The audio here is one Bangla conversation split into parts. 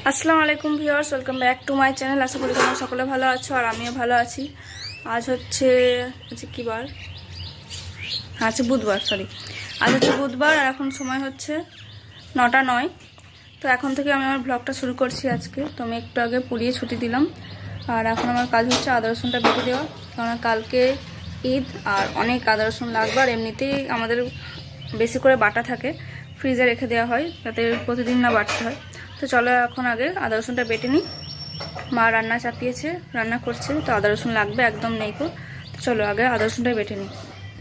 আসসালামু আলাইকুম viewers, welcome back to my channel. আশা করি তোমরা সকলে ভালো আছো আর আমিও ভালো আছি। আজ হচ্ছে কি বার? আজকে বুধবার, আজ হচ্ছে বুধবার আর এখন সময় হচ্ছে 9:09। তো এখন থেকে আমি আমার ব্লগটা শুরু করছি আজকে। তো আমি একটু আগে পুড়িয়ে ছুটি দিলাম আর এখন আমার কাজ হচ্ছে আদা রসুনটা বেটে দেওয়া, কারণ কালকে ঈদ আর অনেক আদা রসুন লাগবে। আর এমনিতেই আমাদের বেশি করে বাটা থাকে, ফ্রিজে রেখে দেওয়া হয় যাতে প্রতিদিন না বাটতে হয়। তো চলো এখন আগে আদা রসুনটা বেটে নিই। মা রান্না চাপিয়েছে, রান্না করছে, তো আদা রসুন লাগবে, একদম নেই তো। চলো আগে আদা রসুনটা বেটে নিই।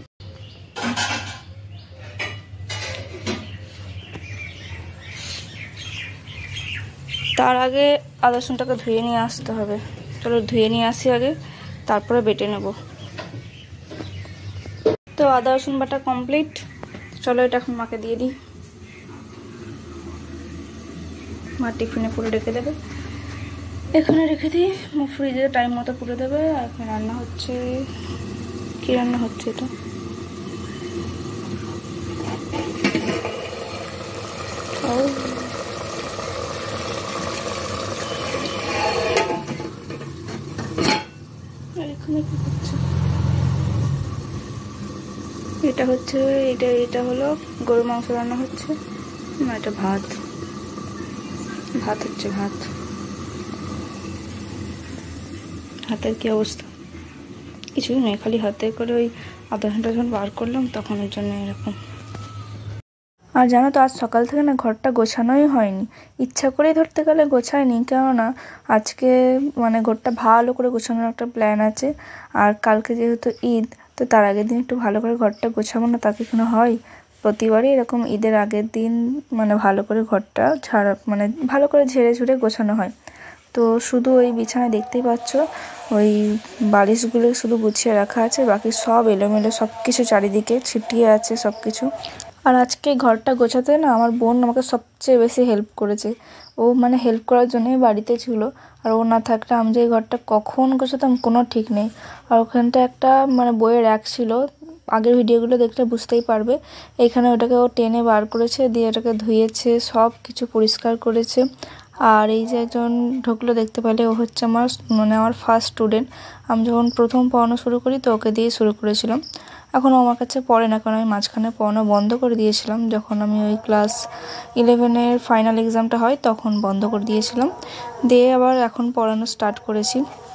তার আগে আদা রসুনটাকে ধুয়ে নিয়ে আসতে হবে। চলো ধুয়ে নিয়ে আসি আগে, তারপরে বেটে নেব। তো আদা রসুন বাটা কমপ্লিট। চলো এটা এখন মাকে দিয়ে দিই, মা টিফিনে পুরো রেখে দেবে। এখানে রেখে দিই, ফ্রিজে টাইম মতো পুড়ে দেবে। আর এখন রান্না হচ্ছে, কি রান্না হচ্ছে এটা? এটা হচ্ছে এটা হলো গরুর মাংস রান্না হচ্ছে না, এটা ভাত হচ্ছে। হাতের কি অবস্থা? কিছুই নেই, খালি হাতে করে ওই আধা ঘন্টা যখন বার করলাম তখন ওর জন্য এরকম। আর জানো তো, আজ সকাল থেকে না ঘরটা গোছানোই হয়নি। ইচ্ছা করেই ধরতে গেলে গোছায়নি, কেননা আজকে ঘরটা ভালো করে গোছানোর একটা প্ল্যান আছে। আর কালকে যেহেতু ঈদ, তো তার আগের দিন একটু ভালো করে ঘরটা গোছাবো না, তাকে কোনো হয়? প্রতিবারই এরকম ঈদের আগের দিন ভালো করে ঘরটা ভালো করে ঝেড়ে ঝুড়ে গোছানো হয়। তো শুধু ওই বিছানায় দেখতেই পাচ্ছ, ওই বালিশগুলো শুধু গুছিয়ে রাখা আছে, বাকি সব এলোমেলো, সব কিছু চারিদিকে ছিটিয়ে আছে সব কিছু। আর আজকে ঘরটা গোছাতে না আমার বোন আমাকে সবচেয়ে বেশি হেল্প করেছে। ও হেল্প করার জন্যই বাড়িতে ছিল। আর ও না থাকলে আমি যে এই ঘরটা কখন গোছাতাম কোনো ঠিক নেই। আর ওখানটা একটা বইয়ের র্যাক ছিল, আগের ভিডিওগুলো দেখলে বুঝতেই পারবে। এখানে ওটাকে ও টেনে বার করেছে, দিয়ে ওটাকে ধুয়েছে, সব কিছু পরিষ্কার করেছে। আর এই যে একজন ঢুকলো দেখতে পেলে, ও হচ্ছে আমার ফার্স্ট স্টুডেন্ট। আমি যখন প্রথম পড়ানো শুরু করি তো ওকে দিয়ে শুরু করেছিলাম। এখন আমার কাছে পড়ে না, কারণ আমি মাঝখানে পড়ানো বন্ধ করে দিয়েছিলাম। যখন আমি ওই ক্লাস 11-এর ফাইনাল এক্সামটা হয় তখন বন্ধ করে দিয়েছিলাম, দিয়ে আবার এখন পড়ানো স্টার্ট করেছি।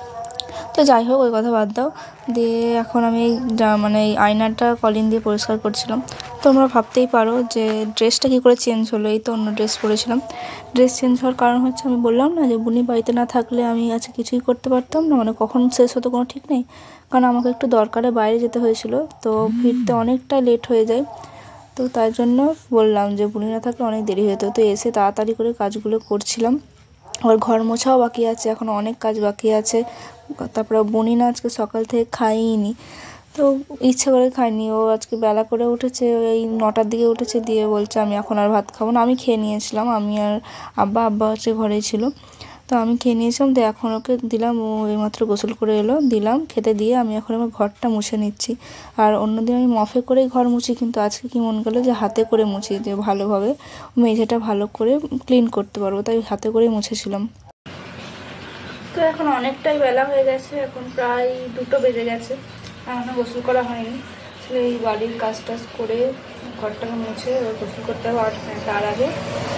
তো যাই হোক, ওই কথা বাদ দাও। দিয়ে এখন আমি এই আয়নাটা কলিন দিয়ে পরিষ্কার করছিলাম। তোমরা ভাবতেই পারো যে ড্রেসটা কী করে চেঞ্জ হলো, এই তো অন্য ড্রেস পরেছিলাম। ড্রেস চেঞ্জ হওয়ার কারণ হচ্ছে, আমি বললাম না যে বুনি বাড়িতে না থাকলে আমি আজকে কিছুই করতে পারতাম না, কখন শেষ হতো কোনো ঠিক নেই। কারণ আমাকে একটু দরকারে বাইরে যেতে হয়েছিল, তো ফিরতে অনেকটা লেট হয়ে যায়। তো তার জন্য বললাম যে বুনি না থাকলে অনেক দেরি হতো। তো এসে তাড়াতাড়ি করে কাজগুলো করছিলাম। আবার ঘর মোছাও বাকি আছে, এখন অনেক কাজ বাকি আছে। তারপরে বুনি না আজকে সকাল থেকে খাইনি, তো ইচ্ছে করে খাইনি। ও আজকে বেলা করে উঠেছে, এই 9টার দিকে উঠেছে, দিয়ে বলছে আমি এখন আর ভাত খাবো না। আমি খেয়ে নিয়েছিলাম, আমি আর আব্বা হচ্ছে ঘরেই ছিল, তো আমি খেয়ে নিয়েছিলাম। তো এখন ওকে দিলাম, ও এইমাত্র গোসল করে এলো, দিলাম খেতে, দিয়ে আমি এখন আমার ঘরটা মুছে নিচ্ছি। আর অন্যদিন আমি মফে করেই ঘর মুছি, কিন্তু আজকে কি মন গেলো যে হাতে করে মুছি, যে ভালোভাবে মেঝেটা ভালো করে ক্লিন করতে পারবো, তাই হাতে করেই মুছেছিলাম। তো এখন অনেকটাই বেলা হয়ে গেছে, এখন প্রায় 2টো বেজে গেছে, এখনো গোসল করা হয়নি। আসলে এই বাড়ির কাজ টাজ করে ঘরটাকে মুছে গোসল করতে হবে। আর তার আগে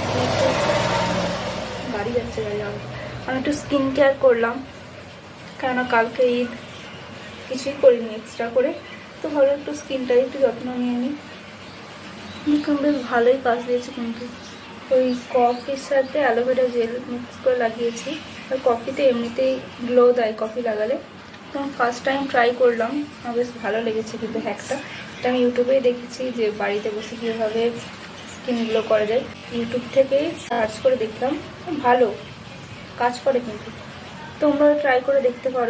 গাড়ি যাচ্ছে, আমি একটু স্কিন কেয়ার করলাম, কেননা কালকে ঈদ, কিছুই করিনি এক্সট্রা করে। তো ভালো একটু স্কিনটাই একটু যত্ন নিয়ে নিই। বেশ ভালোই কাজ দিয়েছে, কিন্তু ওই কফির সাথে অ্যালোভেরা জেল মিক্স করে লাগিয়েছি। আর কফিতে এমনিতেই গ্লো দেয় কফি লাগালে। তো ফার্স্ট টাইম ট্রাই করলাম, আমার বেশ ভালো লেগেছে। কিন্তু হ্যাকটা এটা আমি ইউটিউবেই দেখেছি, যে বাড়িতে বসে কীভাবে স্কিন গ্লো করা যায়। ইউটিউব থেকেই সার্চ করে দেখলাম, ভালো কাজ করে, কিন্তু তোমরা ট্রাই করে দেখতে পারো।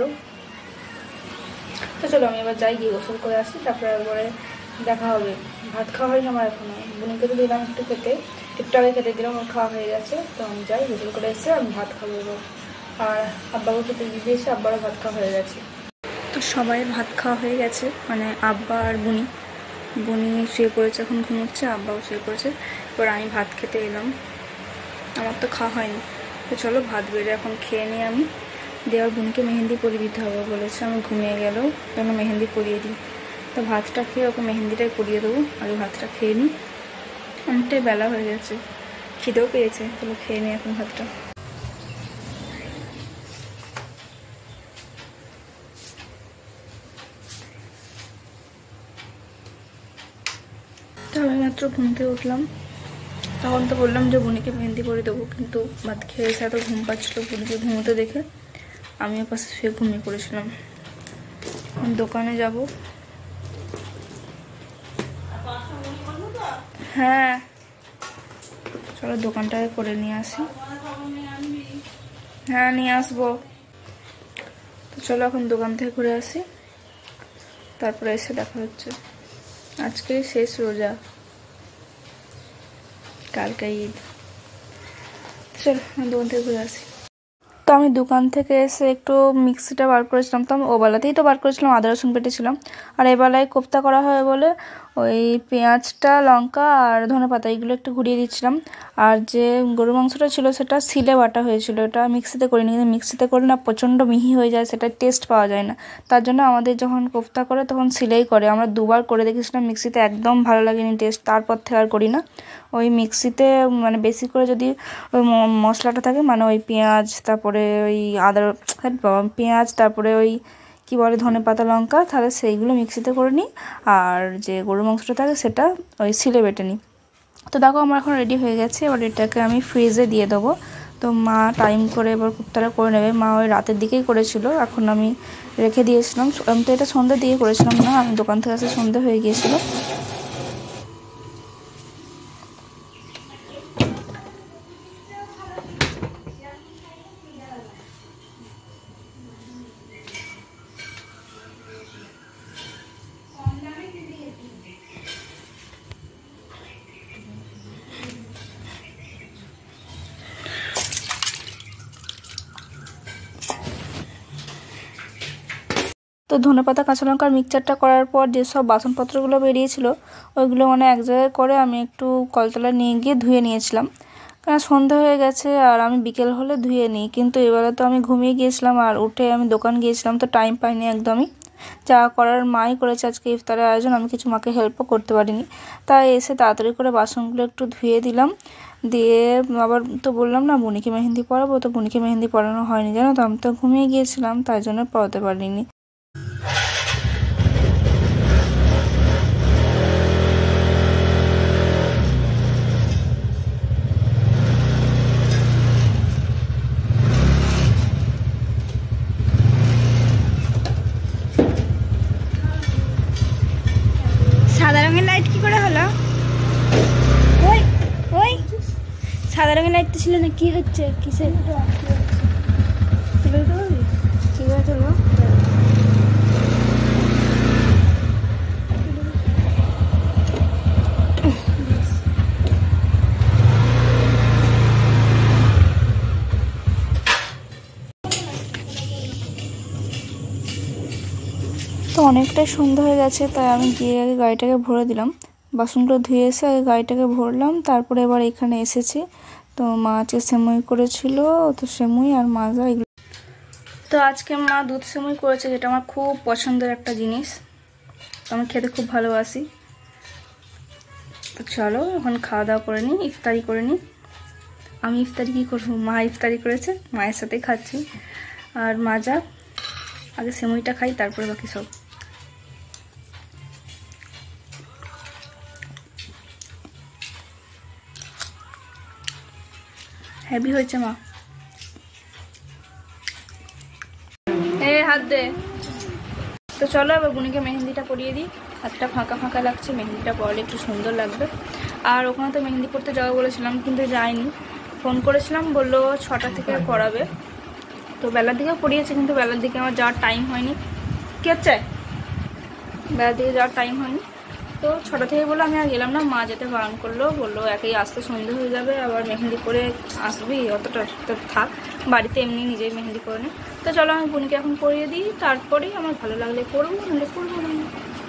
তো চলো আমি এবার যাই, গিয়ে গোসল করে আসি, তারপরে একবারে দেখা হবে। ভাত খাওয়া হয়নি আমার এখনো, বোনকে তো দিলাম একটু খেতে, একটু আগে খেতে দিলাম, ওর খাওয়া হয়ে গেছে। তো আমি যাই, গোসল করে এসে আমি ভাত খাবো এবার। আর আব্বাকে খেতে দিয়েছি, আব্বারও ভাত খাওয়া হয়ে গেছে। তো সবাই ভাত খাওয়া হয়ে গেছে, আব্বা আর বুনি শুয়ে পড়েছে, এখন ঘুমোচ্ছে, আব্বাও শুয়ে পড়েছে। এবার আমি ভাত খেতে এলাম, আমার তো খাওয়া হয়নি। তো চলো ভাত বেড়ে এখন খেয়ে নিই আমি। দেওয়ার বোনকে মেহেন্দি পরিয়ে দিতে হবে বলেছে, আমি ঘুমিয়ে গেলেও কেন মেহেন্দি পরিয়ে দিই। তো ভাতটা খেয়ে ওকে মেহেন্দিটাই পরিয়ে দেবো। আগে ভাতটা খেয়ে নিই, অনেকটাই বেলা হয়ে গেছে, খিদেও পেয়েছে। চলো খেয়ে নিই এখন ভাতটা। তো আমি মাত্র ঘুম থেকে উঠলাম, তখন তো বললাম যে বোনিকে মেহেন্দি পরে দেবো, কিন্তু ভাত খেয়ে এসে এত ঘুম পাচ্ছিলো বোনিকে ঘুমোতে দেখে আমিও পাশে শুয়ে ঘুমিয়ে পড়েছিলাম। দোকানে যাব। হ্যাঁ চলো দোকানটায় করে নিয়ে আসি। হ্যাঁ নিয়ে আসবো। তো চলো এখন দোকান থেকে ঘুরে আসি, তারপরে এসে দেখা হচ্ছে। আজকে শেষ রোজা, কালকে ঈদ। চলো দোকান থেকে ঘুরে আসি। তো আমি দোকান থেকে এসে একটু মিক্সিটা বার করেছিলাম, তো আমি ওবেলাতেই তো বার করেছিলাম, আদা রসুন বেটেছিলাম। আর এবেলায় কোফতা করা হয় বলে ওই পেঁয়াজটা, লঙ্কা আর ধনেপাতা এইগুলো একটু ঘুরিয়ে দিচ্ছিলাম। আর যে গরু মাংসটা ছিল সেটা সিলে বাটা হয়েছিল, এটা মিক্সিতে করিনি। কিন্তু মিক্সিতে করলে না প্রচণ্ড মিহি হয়ে যায়, সেটা টেস্ট পাওয়া যায় না। তার জন্য আমাদের যখন কোফতা করে তখন সিলেই করে। আমরা দুবার করে দেখেছিলাম মিক্সিতে, একদম ভালো লাগেনি টেস্ট। তারপর থেকে আর করি না। ওই মিক্সিতে মানে বেশি করে যদি ওই মশলাটা থাকে, মানে ওই পেঁয়াজ, তারপরে ওই আদা, পেঁয়াজ, তারপরে ওই কী বলে ধনেপাতা, লঙ্কা, তাহলে সেইগুলো মিক্সিতে করে নিই। আর যে গরুর মাংসটা থাকে সেটা ওই সিলে বেটে নিই। তো দেখো আমার এখন রেডি হয়ে গেছে, এবার এটাকে আমি ফ্রিজে দিয়ে দেবো। তো মা টাইম করে এবার কোফতাটা করে নেবে। মা ওই রাতের দিকেই করেছিল, এখন আমি রেখে দিয়েছিলাম। আমি তো এটা সন্ধ্যের দিকে করেছিলাম না, আমি দোকান থেকে আসে সন্ধ্যে হয়ে গিয়েছিলো। তো ধনেপাতা, কাঁচা লঙ্কার মিক্সচারটা করার পর যেসব বাসনপত্রগুলো বেরিয়েছিল ওইগুলো মানে এক জায়গায় করে আমি একটু কলতলায় নিয়ে গিয়ে ধুয়ে নিয়েছিলাম। কারণ সন্ধ্যা হয়ে গেছে আর আমি বিকেল হলে ধুয়ে নিই, কিন্তু এবারে তো আমি ঘুমিয়ে গিয়েছিলাম আর উঠে আমি দোকান গিয়েছিলাম, তো টাইম পাইনি একদমই। যা করার মাই করেছে আজকে ইফতারের আয়োজন, আমি কিছু মাকে হেল্পও করতে পারিনি। তাই এসে তাড়াতাড়ি করে বাসনগুলো একটু ধুয়ে দিলাম। দিয়ে আবার তো বললাম না বোনিকে মেহেন্দি পরাবো, তো বোনিকে মেহেন্দি পরানো হয়নি জানো তো, আমি তো ঘুমিয়ে গিয়েছিলাম, তাই জন্য পরাতে পারিনি। সাদা রঙের লাইট কি করে হলো? ওই ওই সাদা রঙের লাইট তো ছিল না, কি হচ্ছে? কিসের কি হলো? তো অনেকটাই সন্ধ্যা হয়ে গেছে, তাই আমি গিয়ে আগে গাড়িটাকে ভরে দিলাম। বাসনগুলো ধুয়ে এসে আগে গাড়িটাকে ভরলাম, তারপরে এবার এখানে এসেছি। তো মা আজকে সেমুই করেছিল, তো সেমুই আর মাজা এগুলো। তো আজকে মা দুধ সেমুই করেছে, যেটা আমার খুব পছন্দের একটা জিনিস, তো আমি খেতে খুব ভালোবাসি। তো চলো এখন খাওয়া দাওয়া করে নিই, ইফতারি করে নিই। আমি ইফতারি কী করবো, মা ইফতারি করেছে, মায়ের সাথেই খাচ্ছি। আর মাজা, আগে সেমুইটা খাই তারপরে বাকি সব। হেভি হয়েছে মা। হাত দে। তো চলো এবার বোনিকে মেহেন্দিটা পরিয়ে দিই। হাতটা ফাঁকা ফাঁকা লাগছে, মেহেন্দিটা পরলে একটু সুন্দর লাগবে। আর ওখানে তো মেহেন্দি পরতে যাওয়া বলেছিলাম, কিন্তু যাইনি। ফোন করেছিলাম, বললো 6টা থেকে পড়াবে। তো বেলার দিকেও পড়িয়েছে, কিন্তু বেলার দিকে আমার যাওয়ার টাইম হয়নি। কী হচ্ছে? বেলার দিকে যাওয়ার টাইম হয়নি, তো 6টা থেকে বললো। আমি আর গেলাম না, মা যেতে বারণ করলো, বললো একেই আসতে সন্ধে হয়ে যাবে, আবার মেহেন্দি করে আসবি, অতটা তো থাক, বাড়িতে এমনি নিজেই মেহেন্দি করে নে। তো চলো আমি বোনকে এখন পরিয়ে দিই, তারপরেই আমার ভালো লাগলে করবো, নাহলে করবো না।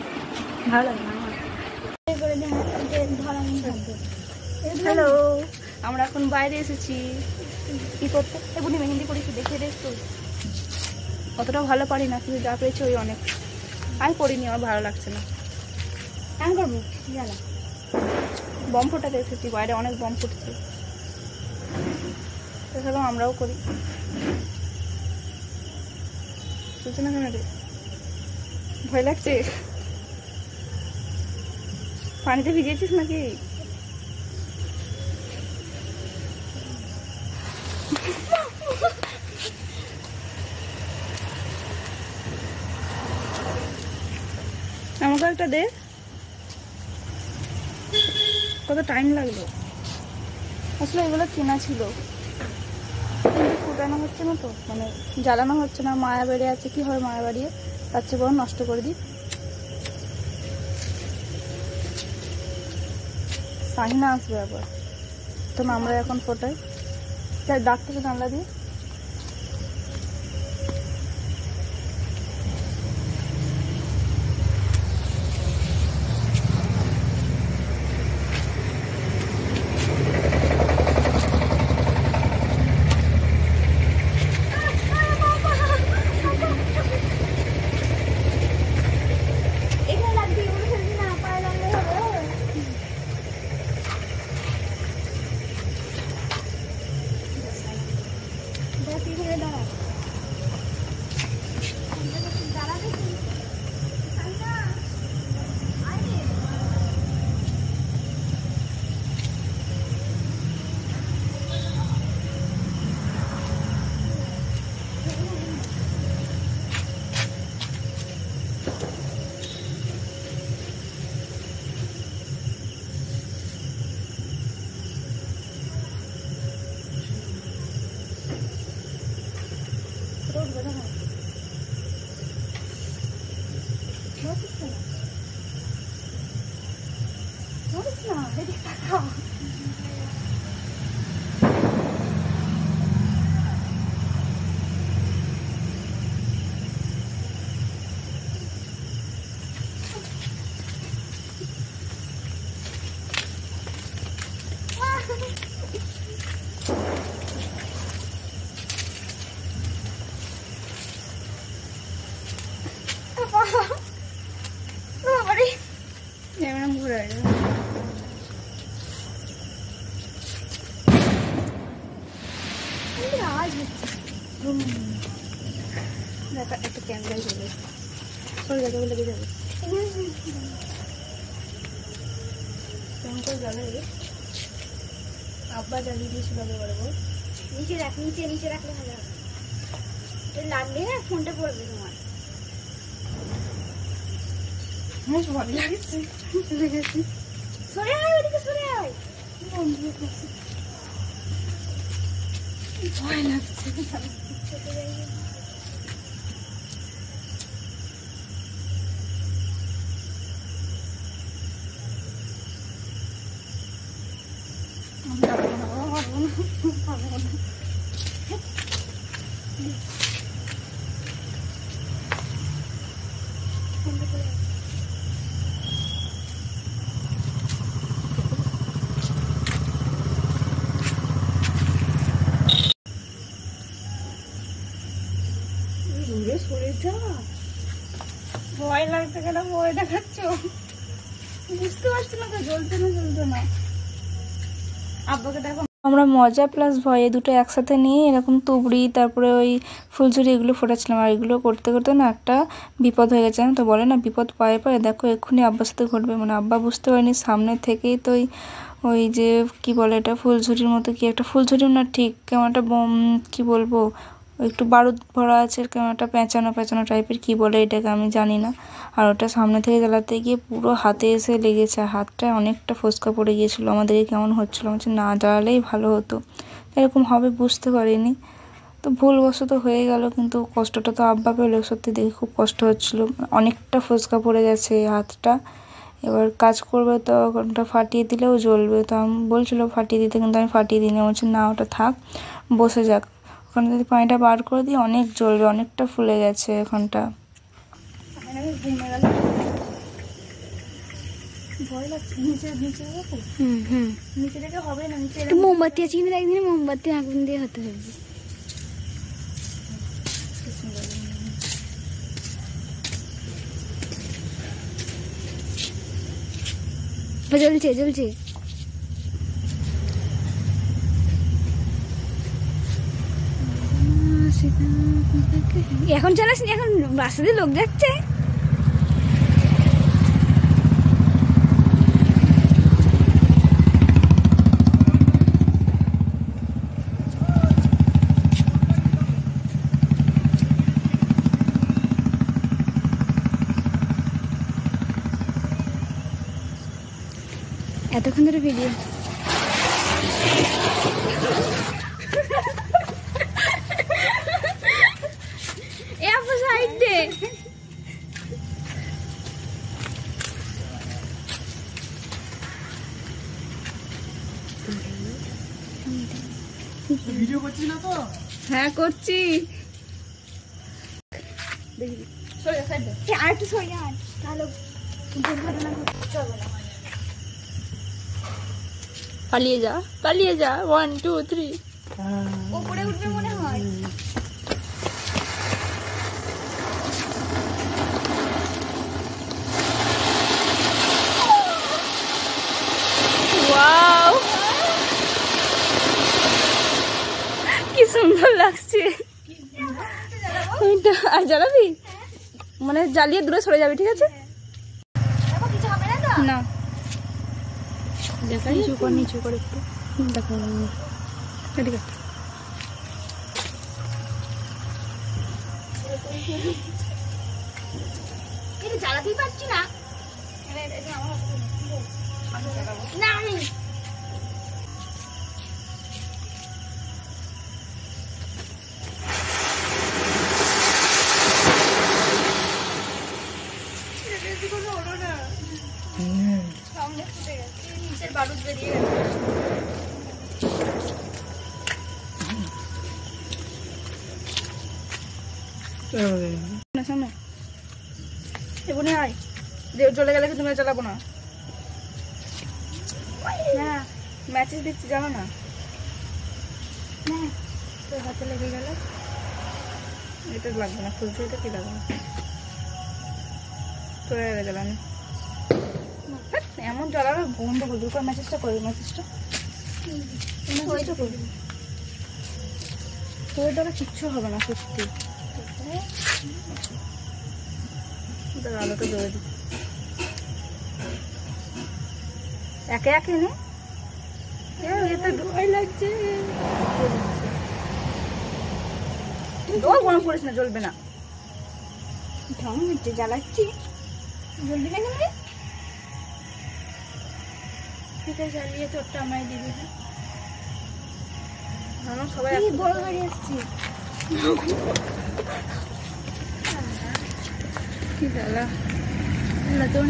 ভালো লাগে না আমার। হ্যালো আমরা এখন বাইরে এসেছি কি করতে, এমনি মেহেন্দি করেছি দেখে দেখতো, অতটাও ভালো পারি না, কিন্তু যা পেয়েছি ওই অনেক। আমি করিনি, আমার ভালো লাগছে না, কেন করবো জানা। বম ফোটাতে এসেছি, বাইরে অনেক বম ফুটছে, সেরকম আমরাও করি। বুঝছে না কেন রে, ভয় লাগছে? পানিতে ভিজেছিস নাকি? আমাকে একটা দে, কত টাইম লাগলো। আসলে এগুলো কেনা ছিল, কিন্তু ফুটানো হচ্ছে না তো, মানে জ্বালানো হচ্ছে না। মায়া বেড়ে আছে, কি হয় মায়া বাড়িয়ে, তার চেয়ে বরং নষ্ট করে দিই। সাহিনা আসবে আবার, তো আমরা এখন ফোটাই। তাই ডাক থেকে জানলা দিয়ে ঘুরে আওয়াজ হচ্ছে। একটা ক্যামেরায় চলে সরে যাবে, লেগে যাবে। কেমন করে জানাবে? আব্বা জ্বালিয়ে দিয়েছিল বলবো। নিচে রাখ, নিচে নিচে রাখলে ভালো হবে, লাগলে ফোনটা পড়বে তোমার। আমার ভয় লাগছে, চলে গেছি। সরে আয়, ওদিকে সরে আয়। ভয় লাগছে। ভয় লাগছে কেন? ভয় দেখাচ্ছ, বুঝতে পারছি না তো, জ্বলছে না জ্বলছে না। আব্বাকে দেখো। আমরা মজা প্লাস ভয়ে দুটো একসাথে নিয়ে এরকম তুবড়ি, তারপরে ওই ফুলঝুরি এগুলো ফোটাচ্ছিলাম। আর এগুলো করতে করতে না একটা বিপদ হয়ে গেছে। তো বলে না বিপদ পায়ে পায়ে, দেখো এক্ষুনি আব্বার সাথে ঘটবে। মানে আব্বা বুঝতে পারেনি, সামনে থেকেই তো ওই যে কি বলে এটা, ফুলঝুরির মতো কি একটা, ফুলঝুরি না ঠিক, কেমন একটা বোম, কি বলবো, একটু বারুদ ভরা আছে, কেমন একটা পেঁচানো পেঁচানো টাইপের, কি বলে এটাকে আমি জানি না। আর ওটা সামনে থেকে জ্বালাতে গিয়ে পুরো হাতে এসে লেগেছে, হাতটায় অনেকটা ফোসকা পড়ে গিয়েছিলো। আমাদেরকে কেমন হচ্ছিলো, আমার না জ্বালালেই ভালো হতো, এরকম হবে বুঝতে পারিনি। তো ভুলবশত হয়ে গেল, কিন্তু কষ্টটা তো আব্বা পেলো। সত্যি দেখে খুব কষ্ট হচ্ছিলো, অনেকটা ফোসকা পড়ে গেছে হাতটা। এবার কাজ করবে তো ওটা ফাটিয়ে দিলেও জ্বলবে, তো আমি বলছিলো ফাটিয়ে দিতে, কিন্তু আমি ফাটিয়ে দিইনি। বলছি না, ওটা থাক, বসে যাক, ওখানে যদি পানিটা বার করে দিই অনেক জ্বলবে, অনেকটা ফুলে গেছে এখানটা। ভয় লাগছে নিচে নিচে দেখো নিচে থেকে হবে না নিচে মোমবাতি আছে কিনা একদিন মোমবাতি আগুন দিয়ে হতে হবে জ্বলছে জ্বলছে এখন চালাস এখন রাস্তা দিয়ে লোক যাচ্ছে এতক্ষণ ধরে ভিডিও সাইড দে ভিডিও করছিস না তো? হ্যাঁ করছি। আর একটু সরে আয় তাহলে দুর্ঘটনা চলবে না। পালিয়ে যা 1 2 3 উপরে উঠবে মনে হয়। ওয়াও কি সুন্দর লাগছে। আর জ্বালাবি মানে জ্বালিয়ে দূরে সরে যাবে ঠিক আছে না দেখা নিচু করে একটু দেখো ঠিক আছে জ্বালাতেই পারছি না না আমি নিচের বারুদ বেরিয়ে গেছে সামনে এগুলো আয় চলে গেলে কি তুমি চালাবো না হ্যাঁ ম্যাচেস দিচ্ছি জানো না তোর হাতে লেগে গেল এটা লাগবে না খুলছে এটা কি লাগবে তো হয়ে গেল আমি এমন জ্বালানো বন্ধ করে দুটো মেসেজটা করবি মেসেজটা করবি তোর দ্বারা কিচ্ছু হবে না সত্যি আলোটা ধরে দিই একে একে নে এতে ভয় লাগছে গরম করিস না জ্বলবে না ঢং হচ্ছে জ্বালাচ্ছি জ্বলবি না কেন ঠিক আছে জ্বালিয়ে তোরটা আমায় দিবি সবাই বড় গাড়ি আসছে কি জ্বালা নতুন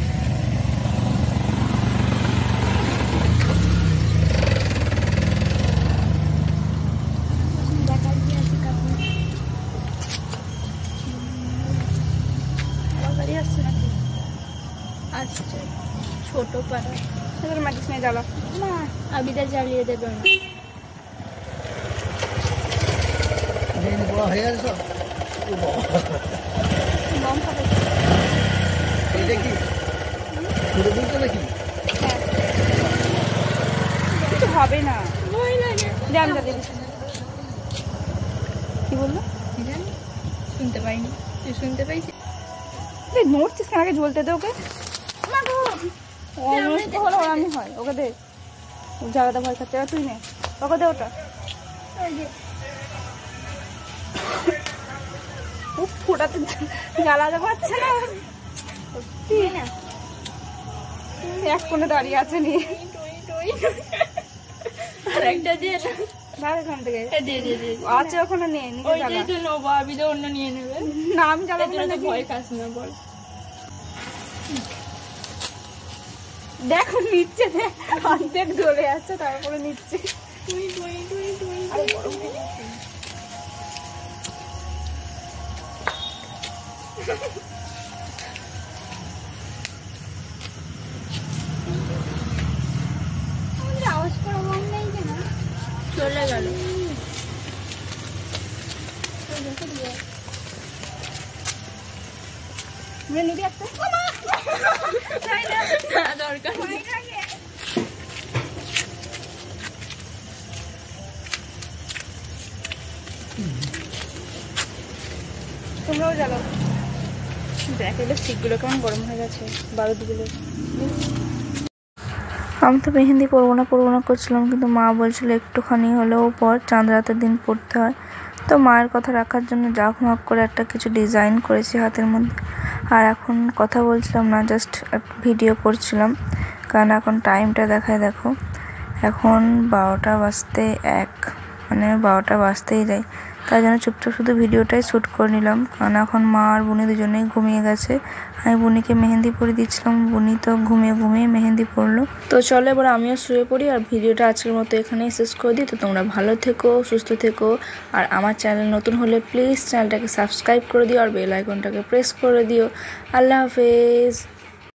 গাড়ি আসছে নাকি আসছে ছোট পাড়া সেগুলো মাটিস নিয়ে জ্বালা না আবিদা জ্বালিয়ে দেবে না কিছু হবে না জান দাদি কি বললো শুনতে পাইনি তুই শুনতে পাইছি নড়ছিস কেন আগে জ্বলতে দে ওকে হলে ওরামি হয় ওকে দে জ্বালাতে ভয় খাচ্ছে তুই নে ওকে দে ওটা ফোটাতে জ্বালাতে পারছে না সত্যি না এক কোণে দাঁড়িয়ে আছে নিয়ে আর একটা দিয়ে এখান থেকে আছে ওখানে নিয়ে নিয়ে অন্য নিয়ে নেবে না আমি জ্বালাবো না ভয় খাস না বল দেখো নিচ্ছে অর্ধেক জ্বলে যাচ্ছে তারপরে নিচ্ছে নিবি একটা দরকার তোমরাও জ্বালাও। দেখ এগুলো শিকগুলো কেমন গরম হয়ে গেছে, বারুদগুলো। আমি তো মেহেন্দি পরবো না করছিলাম, কিন্তু মা বলছিল একটুখানি হলেও পর, চাঁদ রাতের দিন পড়তে হয়। তো মায়ের কথা রাখার জন্য জাঁকমাক করে একটা কিছু ডিজাইন করেছি হাতের মধ্যে। আর এখন কথা বলছিলাম না, জাস্ট ভিডিও করছিলাম, কারণ এখন টাইমটা দেখায় দেখো, এখন 12টা বাজতে 1, মানে 12টা বাজতেই যায়। তাই জন্য চুপচাপ শুধু ভিডিওটাই শ্যুট করে নিলাম, কারণ এখন মা আর বুনি দুজনেই ঘুমিয়ে গেছে। আমি বুনিকে মেহেন্দি পরে দিচ্ছিলাম, বুনি তো ঘুমিয়ে মেহেন্দি পরলো। তো চলো এবার আমিও শুয়ে পড়ি, আর ভিডিওটা আজকের মতো এখানেই শেষ করে দিই। তো তোমরা ভালো থেকো, সুস্থ থেকো, আর আমার চ্যানেল নতুন হলে প্লিজ চ্যানেলটাকে সাবস্ক্রাইব করে দিও, আর বেল আইকনটাকে প্রেস করে দিও। আল্লাহ হাফেজ।